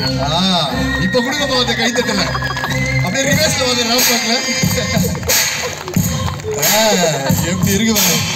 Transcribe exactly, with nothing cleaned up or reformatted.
இப்ப கொடுக்க போகாத கை தட்டல அப்படியே ரிவர்ஸ்ல வந்து ராப் பாக்கல எப்படி இருக்கு பாருங்க